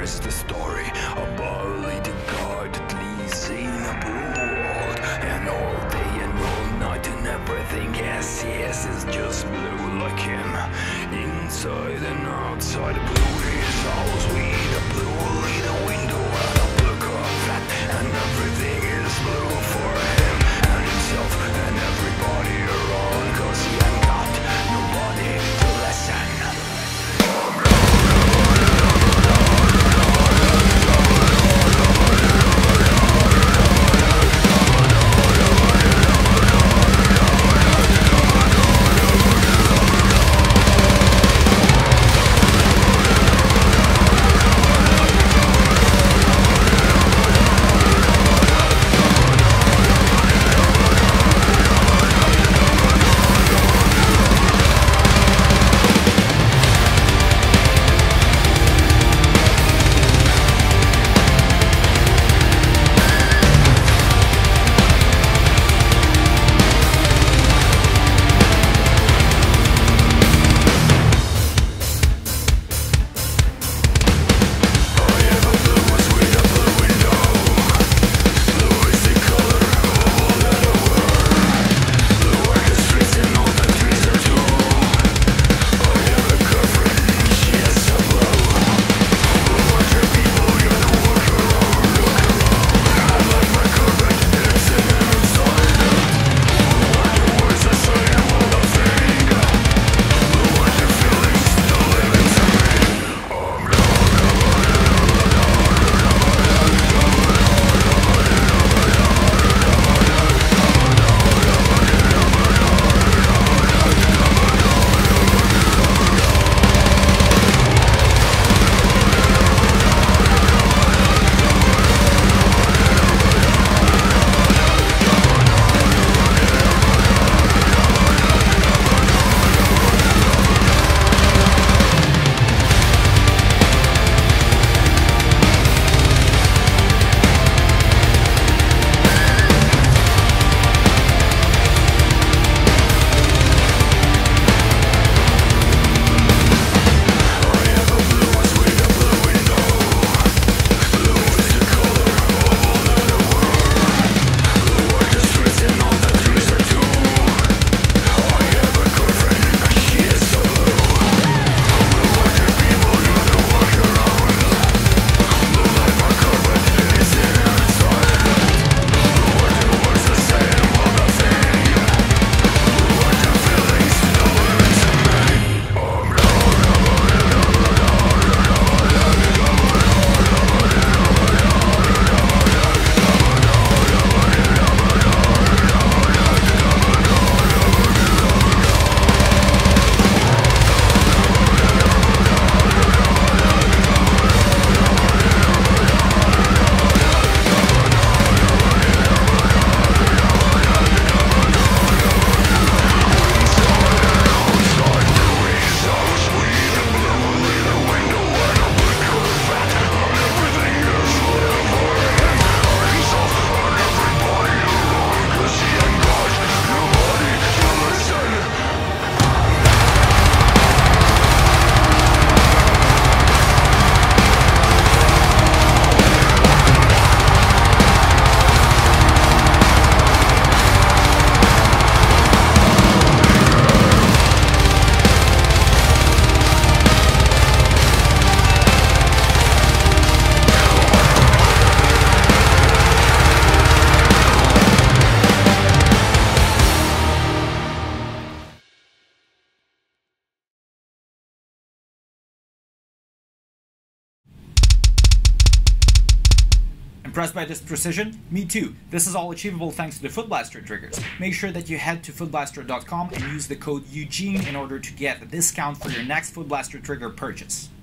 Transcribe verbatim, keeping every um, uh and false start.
here's the story about a little guy that lives in a blue world, and all day and all night and everything yes, yes is just blue like him. Inside and outside blue his house with a blue little window and a blue carpet, and everything is blue for him and himself and everybody around, cause he ain't got nobody to listen. Impressed by this precision? Me too. This is all achievable thanks to the Foot Blaster triggers. Make sure that you head to foot blaster dot com and use the code Eugene in order to get a discount for your next Foot Blaster trigger purchase.